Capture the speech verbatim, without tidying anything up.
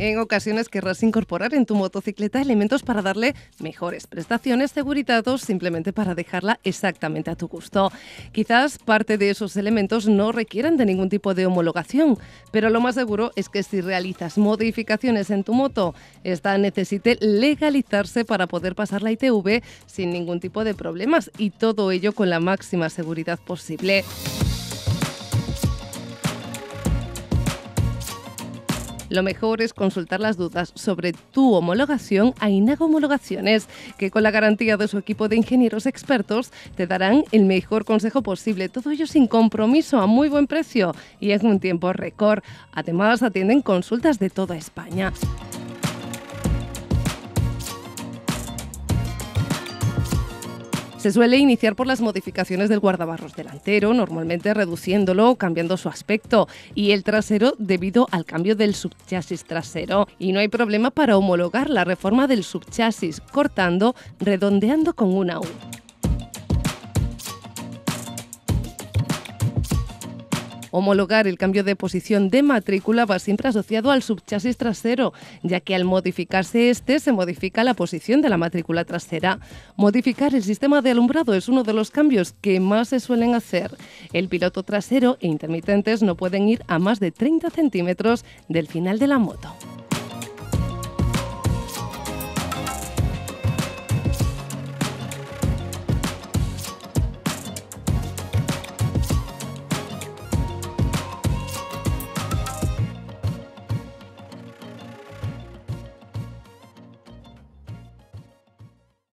En ocasiones querrás incorporar en tu motocicleta elementos para darle mejores prestaciones, seguridad o simplemente para dejarla exactamente a tu gusto. Quizás parte de esos elementos no requieran de ningún tipo de homologación, pero lo más seguro es que si realizas modificaciones en tu moto, esta necesite legalizarse para poder pasar la I T V sin ningún tipo de problemas y todo ello con la máxima seguridad posible. Lo mejor es consultar las dudas sobre tu homologación a Inaga Homologaciones, que con la garantía de su equipo de ingenieros expertos te darán el mejor consejo posible. Todo ello sin compromiso, a muy buen precio y en un tiempo récord. Además, atienden consultas de toda España. Se suele iniciar por las modificaciones del guardabarros delantero, normalmente reduciéndolo o cambiando su aspecto, y el trasero debido al cambio del subchasis trasero. Y no hay problema para homologar la reforma del subchasis, cortando, redondeando con una U. Homologar el cambio de posición de matrícula va siempre asociado al subchasis trasero, ya que al modificarse este se modifica la posición de la matrícula trasera. Modificar el sistema de alumbrado es uno de los cambios que más se suelen hacer. El piloto trasero e intermitentes no pueden ir a más de treinta centímetros del final de la moto.